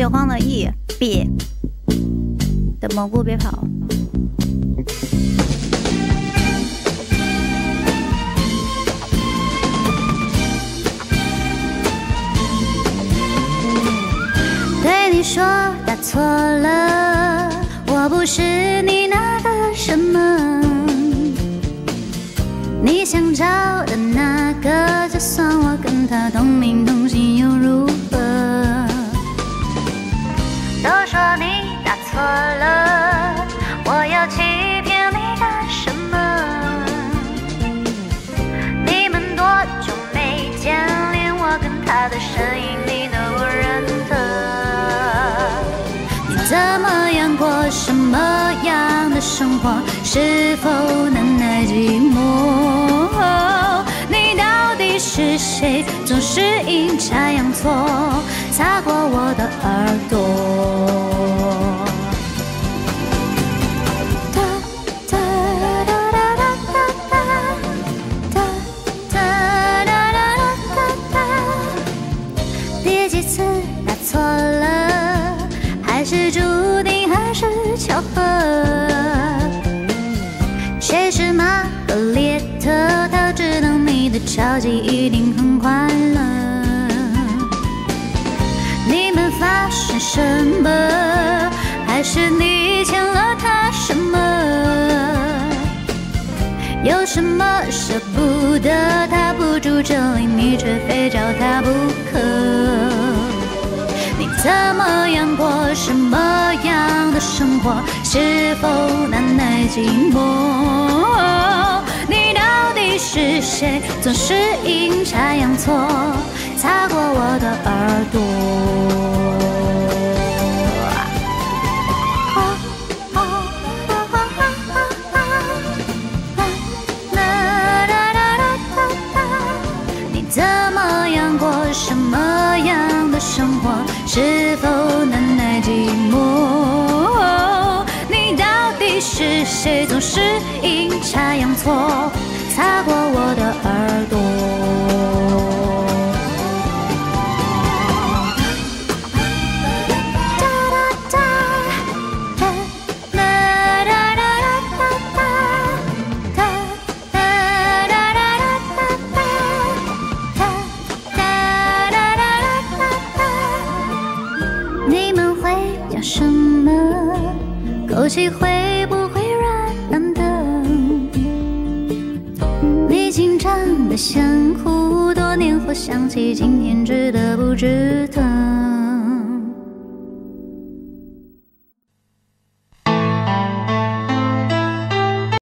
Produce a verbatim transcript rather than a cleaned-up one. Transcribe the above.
喜欢的意，别的蘑菇别跑。对你说打错了，我不是你那个什么，你想找的那个，就算我跟他同名同姓又如何？都说你打错了，我要欺骗你干什么？你们多久没见，连我跟他的身影你都不认得。你怎么样过什么样的生活？是否能耐寂寞？你到底是谁？总是阴差阳错擦过我的耳朵。第几次打错了？还是注定，还是巧合？谁是玛格丽特？他知道你的交集一定很快乐。你们发生什么？还是你欠了他什么？有什么舍不得？他不住这里，你却非找他不可。你怎么样过什么样的生活？是否难耐寂寞？你到底是谁？总是阴差阳错擦过我的耳朵。你怎么样过什么样的生活？是否难耐寂寞？你到底是谁？总是阴差阳错擦过我的耳朵。你们会讲什么？口气会不会软软的？你紧张的想哭，多年后想起今天值得不值得？